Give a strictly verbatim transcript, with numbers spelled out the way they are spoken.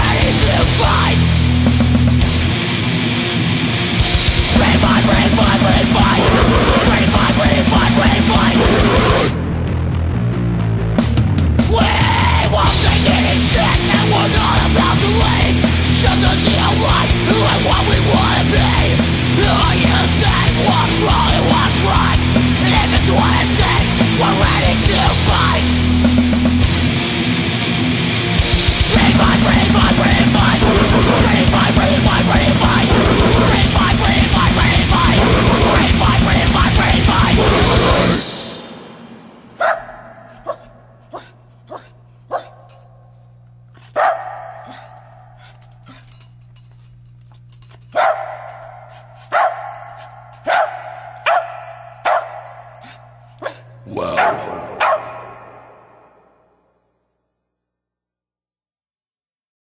ready to fight. Ready, fight, ready, fight, ready, fight. Ready, fight, ready, fight, ready, fight. We won't take any shit, and we're not about to leave. Just to see our life and what we wanna be. Are you saying what's wrong and what's right? And if it's what it takes, we're ready to fight. Ready, fight, ready, fight, ready, fight. Ready, fight, ready, fight, ready, fight. Ready, fight, ready, fight, ready, fight. Ready, fight, ready, fight, ready, fight. Well.